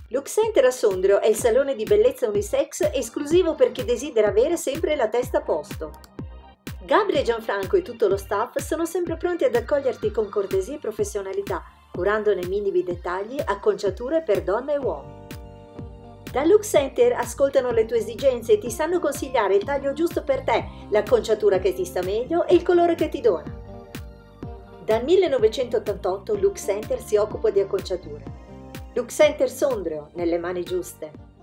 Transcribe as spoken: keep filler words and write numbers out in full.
Look Center a Sondrio è il salone di bellezza unisex esclusivo per chi desidera avere sempre la testa a posto. Gabri e Gianfranco e tutto lo staff sono sempre pronti ad accoglierti con cortesia e professionalità, curando nei minimi dettagli acconciature per donne e uomini. Da Look Center ascoltano le tue esigenze e ti sanno consigliare il taglio giusto per te, l'acconciatura che ti sta meglio e il colore che ti dona. Dal millenovecentottantotto Look Center si occupa di acconciature. Look Center Sondrio, nelle mani giuste.